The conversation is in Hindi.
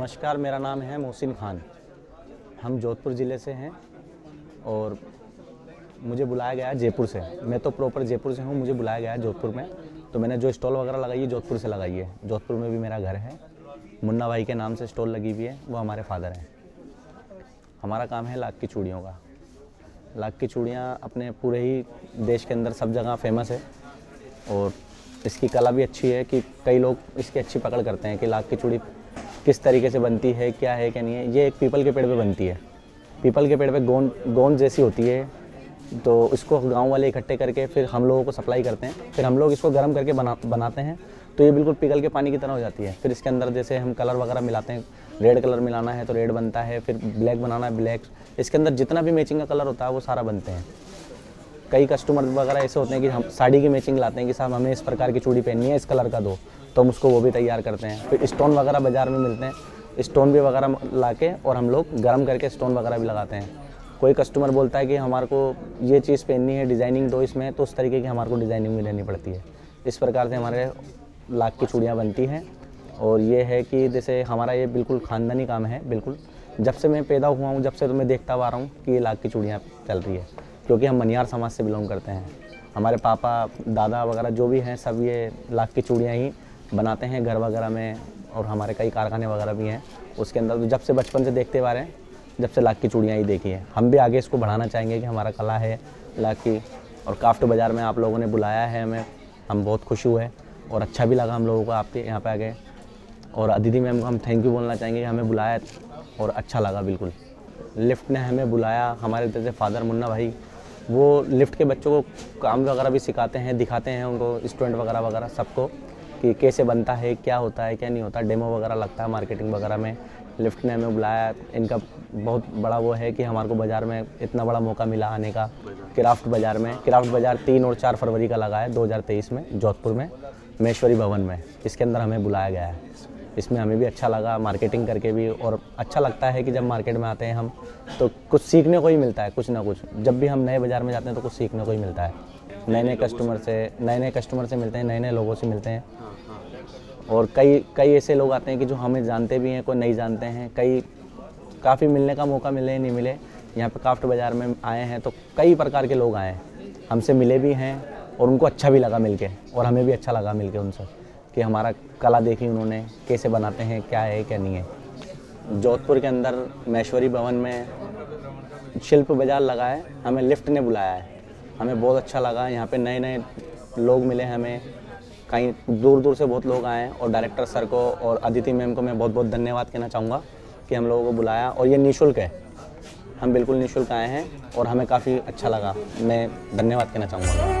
नमस्कार, मेरा नाम है मोहसिन खान। हम जोधपुर ज़िले से हैं और मुझे बुलाया गया है जयपुर से। मैं तो प्रॉपर जयपुर से हूँ, मुझे बुलाया गया है जोधपुर में। तो मैंने जो स्टॉल वगैरह लगाई है जोधपुर से लगाई है। जोधपुर में भी मेरा घर है, मुन्ना भाई के नाम से स्टॉल लगी हुई है, वो हमारे फादर हैं। हमारा काम है लाख की चूड़ियों का। लाख की चूड़ियाँ अपने पूरे ही देश के अंदर सब जगह फेमस है और इसकी कला भी अच्छी है कि कई लोग इसकी अच्छी पकड़ करते हैं कि लाख की चूड़ी किस तरीके से बनती है, क्या है क्या नहीं है। ये एक पीपल के पेड़ पे बनती है। पीपल के पेड़ पे गोंद जैसी होती है, तो इसको गांव वाले इकट्ठे करके फिर हम लोगों को सप्लाई करते हैं। फिर हम लोग इसको गर्म करके बनाते हैं, तो ये बिल्कुल पिघल के पानी की तरह हो जाती है। फिर इसके अंदर जैसे हम कलर वगैरह मिलाते हैं, रेड कलर मिलाना है तो रेड बनता है, फिर ब्लैक बनाना है ब्लैक। इसके अंदर जितना भी मैचिंग का कलर होता है वो सारा बनते हैं। कई कस्टमर वगैरह ऐसे होते हैं कि हम साड़ी की मैचिंग लाते हैं कि साहब हमें इस प्रकार की चूड़ी पहननी है, इस कलर का दो, तो हम उसको वो भी तैयार करते हैं। फिर स्टोन वगैरह बाज़ार में मिलते हैं, स्टोन भी वगैरह ला के और हम लोग गर्म करके स्टोन वगैरह भी लगाते हैं। कोई कस्टमर बोलता है कि हमारे को ये चीज़ पहननी है, डिज़ाइनिंग दो इसमें, तो उस तरीके की हमारे को डिज़ाइनिंग भी लेनी पड़ती है। इस प्रकार से हमारे लाख की चूड़ियाँ बनती हैं। और ये है कि जैसे हमारा ये बिल्कुल ख़ानदानी काम है। बिल्कुल जब से मैं पैदा हुआ हूँ, जब से तो मैं देखता हुआ आ रहा हूँ कि ये लाख की चूड़ियाँ चल रही है, क्योंकि हम मनियार समाज से बिलोंग करते हैं। हमारे पापा दादा वगैरह जो भी हैं सब ये लाख की चूड़ियाँ ही बनाते हैं घर वगैरह में, और हमारे कई कारखाने वगैरह भी हैं उसके अंदर। तो जब से बचपन से देखते आ रहे हैं, जब से लाख की चूड़ियाँ ही देखी हैं। हम भी आगे इसको बढ़ाना चाहेंगे कि हमारा कला है लाख की। और क्राफ्ट बाज़ार में आप लोगों ने बुलाया है हमें, हम बहुत खुश हुए और अच्छा भी लगा हम लोगों को आपके यहाँ पे आके। और अदिति मैम को हम थैंक यू बोलना चाहेंगे कि हमें बुलाया और अच्छा लगा। बिल्कुल लिफ्ट ने हमें बुलाया, हमारे जैसे फादर मुन्ना भाई वो लिफ्ट के बच्चों को काम वगैरह भी सिखाते हैं, दिखाते हैं उनको, स्टूडेंट वगैरह सबको कि कैसे बनता है, क्या होता है क्या नहीं होता। डेमो वगैरह लगता है मार्केटिंग वगैरह में। लिफ्ट ने हमें बुलाया, इनका बहुत बड़ा वो है कि हमारे को बाज़ार में इतना बड़ा मौका मिला आने का। क्राफ्ट बाज़ार में, क्राफ्ट बाज़ार 3 और 4 फरवरी का लगा है 2023 में जोधपुर में महेश्वरी भवन में। इसके अंदर हमें बुलाया गया है। इसमें हमें भी अच्छा लगा मार्केटिंग करके भी, और अच्छा लगता है कि जब मार्केट में आते हैं हम तो कुछ सीखने को ही मिलता है, कुछ ना कुछ। जब भी हम नए बाज़ार में जाते हैं तो कुछ सीखने को ही मिलता है। नए कस्टमर से मिलते हैं, नए लोगों से मिलते हैं। और कई ऐसे लोग आते हैं कि जो हमें जानते भी हैं, कोई नहीं जानते हैं। काफ़ी मिलने का मौका मिले नहीं मिले, यहाँ पे क्राफ्ट बाज़ार में आए हैं तो कई प्रकार के लोग आए हैं, हमसे मिले भी हैं और उनको अच्छा भी लगा मिलके, और हमें भी अच्छा लगा मिलके उनसे कि हमारा कला देखी उन्होंने, कैसे बनाते हैं, क्या है क्या नहीं है। जोधपुर के अंदर महेश्वरी भवन में शिल्प बाज़ार लगा है, हमें लिफ्ट ने बुलाया है। हमें बहुत अच्छा लगा, यहाँ पे नए लोग मिले हमें, कहीं दूर दूर से बहुत लोग आए हैं। और डायरेक्टर सर को और अदिति मैम को मैं बहुत बहुत धन्यवाद कहना चाहूँगा कि हम लोगों को बुलाया। और ये निःशुल्क है, हम बिल्कुल निःशुल्क आए हैं और हमें काफ़ी अच्छा लगा। मैं धन्यवाद कहना चाहूँगा।